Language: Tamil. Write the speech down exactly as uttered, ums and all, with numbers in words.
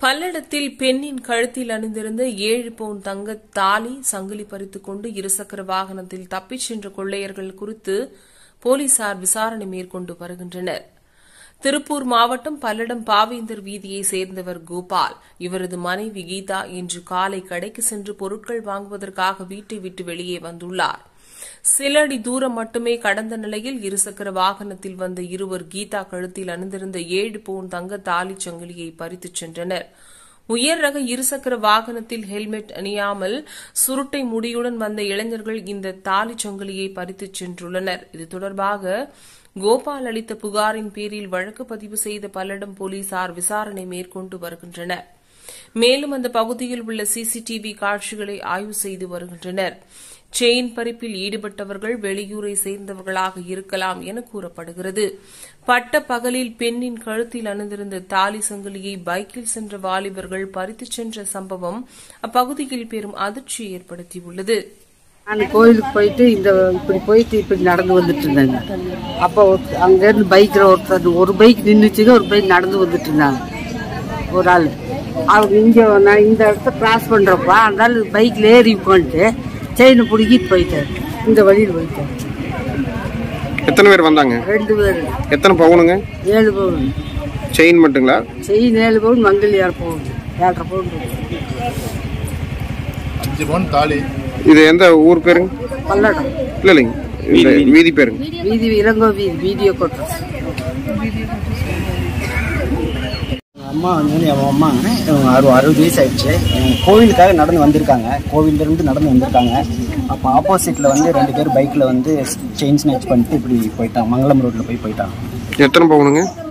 பல்லடத்தில் பெண்ணின் கழுத்தில் அணிந்திருந்த ஏழு பவுன் தங்க தாலி சங்கிலி பறித்துக் கொண்டு இருசக்கர வாகனத்தில் தப்பிச் சென்ற கொள்ளையர்கள் குறித்து போலீசார் விசாரணை மேற்கொண்டு வருகின்றனர். திருப்பூர் மாவட்டம் பல்லடம் பாவேந்தர் வீதியைச் சேர்ந்தவர் கோபால். இவரது மனைவி கீதா இன்று காலை கடைக்கு சென்று பொருட்கள் வாங்குவதற்காக வீட்டை விட்டு வெளியே வந்துள்ளார். சில அடி தூரம் மட்டுமே கடந்த நிலையில் இருசக்கர வாகனத்தில் வந்த இருவர் கீதா கழுத்தில் அணிந்திருந்த ஏழு பவுன் தங்க தாலி சங்கிலியை பறித்துச் சென்றனர். உயர் ரக இருசக்கர வாகனத்தில் ஹெல்மெட் அணியாமல் சுருட்டை முடியுடன் வந்த இளைஞர்கள் இந்த தாலி சங்கிலியை பறித்துச் சென்றுள்ளனர். இது தொடர்பாக கோபால் அளித்த புகாரின் பேரில் வழக்கு பதிவு செய்த பல்லடம் போலீசார் விசாரணை மேற்கொண்டு வருகின்றனர். மேலும் அந்த பகுதியில் உள்ள சிசிடிவி காட்சிகளை ஆய்வு செய்து வருகின்றனர். செயின் பறிப்பில் ஈடுபட்டவர்கள் வெளியூரை சேர்ந்தவர்களாக இருக்கலாம் என கூறப்படுகிறது. பட்ட பகலில் பெண்ணின் கழுத்தில் அணிந்திருந்த தாலி சங்கிலியை பைக்கில் சென்ற வாலிபர்கள் பறித்துச் சென்ற சம்பவம் அப்பகுதியில் பெரும் அதிர்ச்சியை ஏற்படுத்தியுள்ளது. நான் கோயிலுக்கு போயிட்டு இந்த இப்படி போயிட்டு இப்படி நடந்து வந்துட்டு இருந்தாங்க. அப்போ அங்கேருந்து பைக்கில் ஒருத்தர் ஒரு பைக் நின்றுச்சுங்க, ஒரு பைக் நடந்து வந்துட்டு இருந்தாங்க. ஒரு ஆள் அவங்க இங்கே நான் இந்த இடத்த கிராஸ் பண்ணுறப்பா அந்த ஆள் பைக்கில் ஏறி உட்காந்துட்டு செயினை பிடிக்கிட்டு போயிட்டார். இந்த வழியில் போயிட்டார். எத்தனை பேர் வந்தாங்க? ரெண்டு பேர். எத்தனை பவுனுங்க? ஏழு பவுன். செயின் மட்டுங்களா? செயின் ஏழு பவுன், மங்கல் ஏழு பவுன், ஏழரை பவுன். அஞ்சு பவுன் தாலி. இது எந்த ஊர் பேருங்க? பல்லடம். இல்லை இல்லைங்க, வீதி பேருங்க? வீதி இளங்கோ வீதி, வீடியோ கோட்டர். அம்மா வந்து என் அம்மா அறுபது அறுபது வயசு ஆயிடுச்சு. கோவிலுக்காக நடந்து வந்திருக்காங்க. கோவிலிருந்து நடந்து வந்திருக்காங்க. அப்போ ஆப்போசிட்டில் வந்து ரெண்டு பேர் பைக்கில் வந்து செயின் ஸ்நாச் பண்ணிட்டு இப்படி போயிட்டாங்க. மங்களம் ரோட்டில் போய் போயிட்டாங்க. எத்தனை பவுனுங்க?